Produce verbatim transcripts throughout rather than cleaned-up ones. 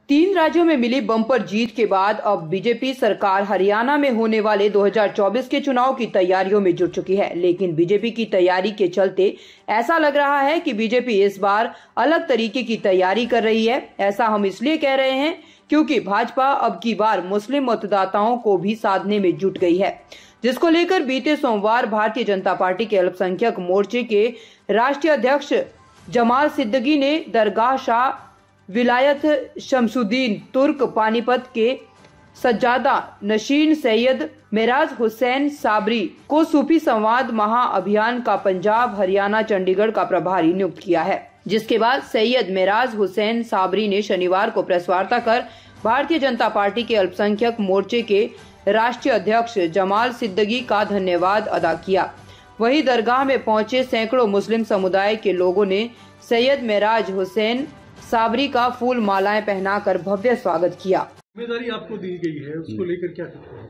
तीन राज्यों में मिली बम्पर जीत के बाद अब बीजेपी सरकार हरियाणा में होने वाले दो हज़ार चौबीस के चुनाव की तैयारियों में जुट चुकी है। लेकिन बीजेपी की तैयारी के चलते ऐसा लग रहा है कि बीजेपी इस बार अलग तरीके की तैयारी कर रही है। ऐसा हम इसलिए कह रहे हैं क्योंकि भाजपा अब की बार मुस्लिम मतदाताओं को भी साधने में जुट गई है, जिसको लेकर बीते सोमवार भारतीय जनता पार्टी के अल्पसंख्यक मोर्चे के राष्ट्रीय अध्यक्ष जमाल सिद्दीकी ने दरगाह शाह विलायत शमसुद्दीन तुर्क पानीपत के सज्जादा नशीन सैयद मेराज हुसैन साबरी को सूफी संवाद महाअभियान का पंजाब, हरियाणा, चंडीगढ़ का प्रभारी नियुक्त किया है। जिसके बाद सैयद मेराज हुसैन साबरी ने शनिवार को प्रेस वार्ता कर भारतीय जनता पार्टी के अल्पसंख्यक मोर्चे के राष्ट्रीय अध्यक्ष जमाल सिद्दीकी का धन्यवाद अदा किया। वहीं दरगाह में पहुंचे सैकड़ों मुस्लिम समुदाय के लोगों ने सैयद मेराज हुसैन साबरी का फूल मालाएं पहनाकर भव्य स्वागत किया। जिम्मेदारी आपको दी गई है, उसको लेकर क्या कहते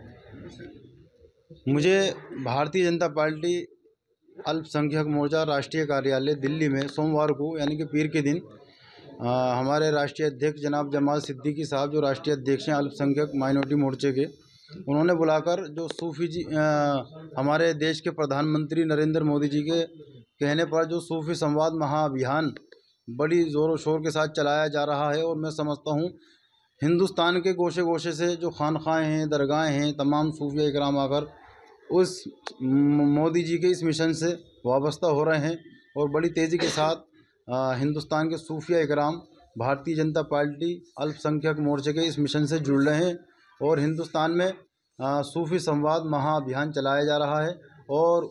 हैं? मुझे भारतीय जनता पार्टी अल्पसंख्यक मोर्चा राष्ट्रीय कार्यालय दिल्ली में सोमवार को यानी कि पीर के दिन आ, हमारे राष्ट्रीय अध्यक्ष जनाब जमाल सिद्दीकी साहब, जो राष्ट्रीय अध्यक्ष हैं अल्पसंख्यक माइनॉरिटी मोर्चे के, उन्होंने बुलाकर जो सूफी जी आ, हमारे देश के प्रधानमंत्री नरेंद्र मोदी जी के कहने पर जो सूफी संवाद महाअभियान बड़ी ज़ोरों शोर के साथ चलाया जा रहा है। और मैं समझता हूँ हिंदुस्तान के गोशे गोशे से जो खानखाएँ हैं, दरगाहें हैं, तमाम सूफिया इकराम आकर उस मोदी जी के इस मिशन से वाबस्ता हो रहे हैं और बड़ी तेज़ी के साथ आ, हिंदुस्तान के सूफिया इकराम भारतीय जनता पार्टी अल्पसंख्यक मोर्चे के इस मिशन से जुड़ रहे हैं और हिंदुस्तान में आ, सूफी संवाद महाअभियान चलाया जा रहा है। और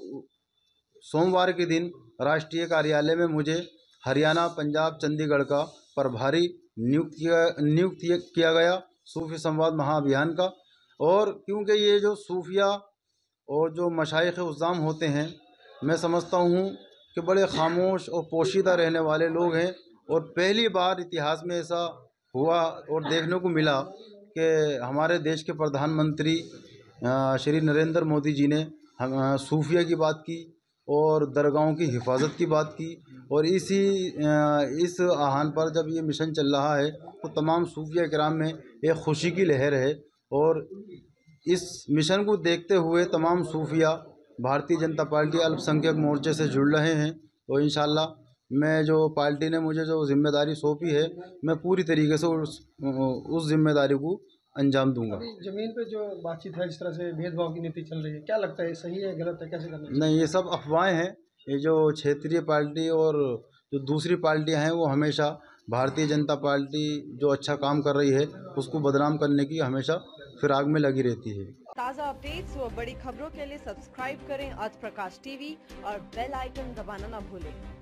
सोमवार के दिन राष्ट्रीय कार्यालय में मुझे हरियाणा, पंजाब, चंडीगढ़ का प्रभारी नियुक्त किया नियुक्त किया गया सूफी संवाद महाअभियान का। और क्योंकि ये जो सूफिया और जो मशाइख उज़्ज़ाम होते हैं, मैं समझता हूँ कि बड़े खामोश और पोशीदा रहने वाले लोग हैं और पहली बार इतिहास में ऐसा हुआ और देखने को मिला कि हमारे देश के प्रधानमंत्री श्री नरेंद्र मोदी जी ने सूफिया की बात की और दरगाहों की हिफाजत की बात की। और इसी इस आह्वान पर जब ये मिशन चल रहा है तो तमाम सूफिया इकराम में एक खुशी की लहर है। और इस मिशन को देखते हुए तमाम सूफिया भारतीय जनता पार्टी अल्पसंख्यक मोर्चे से जुड़ रहे हैं। तो इंशाल्लाह मैं जो पार्टी ने मुझे जो जिम्मेदारी सौंपी है, मैं पूरी तरीके से उस उस जिम्मेदारी को अंजाम दूंगा। जमीन पे जो बातचीत है, जिस तरह से भेदभाव की नीति चल रही है, क्या लगता है सही है, गलत है, कैसे करना चाहिए? नहीं, ये सब अफवाहें हैं। ये जो क्षेत्रीय पार्टी और जो दूसरी पार्टियां हैं वो हमेशा भारतीय जनता पार्टी जो अच्छा काम कर रही है उसको बदनाम करने की हमेशा फिराक में लगी रहती है। ताज़ा अपडेट्स व बड़ी खबरों के लिए सब्सक्राइब करें आज प्रकाश टीवी और बेल आइकन दबाना न भूलें।